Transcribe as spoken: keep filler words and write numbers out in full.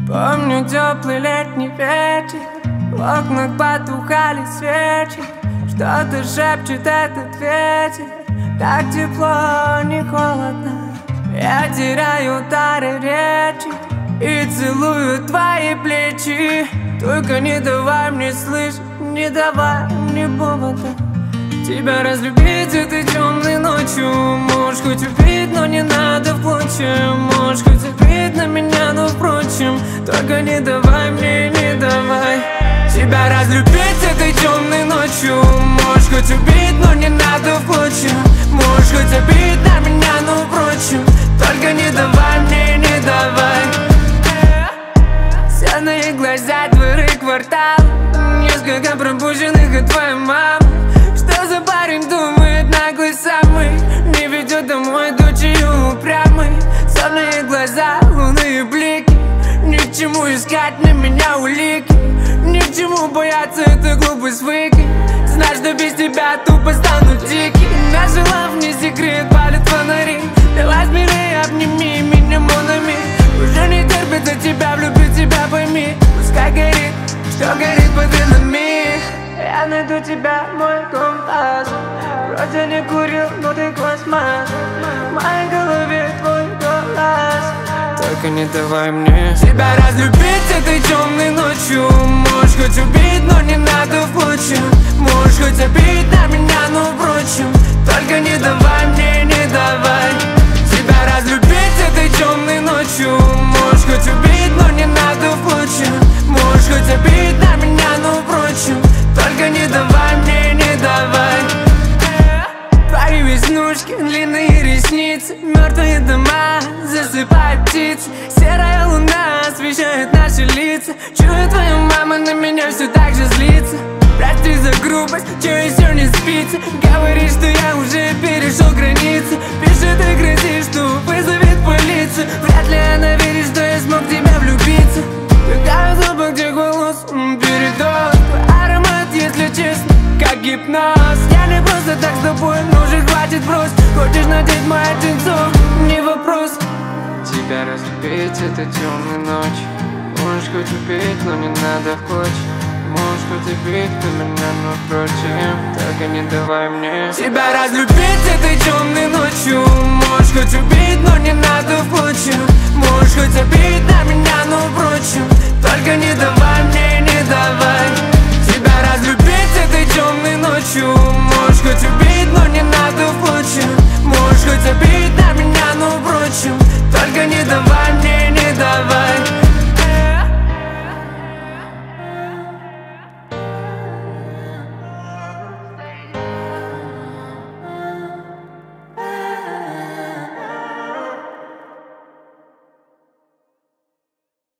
Помню теплый летний вечер, в окнах потухали свечи. Что-то шепчет этот ветер, так тепло, не холодно. Я теряю дары речи и целую твои плечи. Только не давай мне слышать, не давай мне повода тебя разлюбить этой темной ночью. Можешь хоть убить, но не надо в клочья. Можешь хоть забить на меня, но впрочем, только не давай мне, не давай тебя разлюбить этой темной ночью. Можешь хоть убить, но не надо в клочья. Можешь хоть забить на меня, но впрочем, только не давай мне, не давай. Сенные глаза, дворы, квартал, несколько пропущенных от твоей мамы. Что за парень думает, наглый самый, не ведет домой дочерью упрямый. Сонные глаза, лунные блики, ни к чему искать на меня улики, ни к чему бояться этой глупость выкинь. Знаешь, что без тебя тупо стану дикий. Наша лав не секрет, палят фонари. Давай смелее обними меня, монами. Уже не терпится тебя, влюбить тебя, пойми. Пускай горит, что горит под нами. Я найду тебя, мой компас. Вроде не курил, но ты космос. В моей голове твой голос. Только не давай мне тебя разлюбить этой темной ночью. Можешь хоть убить, но не надо в клочья. Можешь хоть обидеть на меня, но впрочем, только не давай мне, не давай тебя разлюбить этой темной ночью. Можешь хоть убить, но не надо в клочья. Можешь хоть обидеть на меня, но впрочем, только не давай мне, не давай. Твои веснушки, длинные ресницы, мертвые дома, засыпают птицы. Серая луна освещает наши лица. Чую, твоя мама на меня все так же злится. Прости за грубость, че еще не спится. Говорит, что я уже перешел границы. Пишет и грозит, что вызовет полицию. Вряд ли она верит, что я смог в тебя влюбиться. Какая запах, где голос, передоз. Твой аромат, если честно, как гипноз. Я не просто так с тобой, но уже хватит брось. Хочешь надеть мои джинсы, не вопрос. Тебя разлюбить этой темной ночью. Можешь хоть убить, но не надо в клочья. Можешь хоть убить на меня, но впрочем, только не давай мне тебя разлюбить этой темной ночью. Можешь хоть убить, но не надо в клочья. Можешь хоть обидеть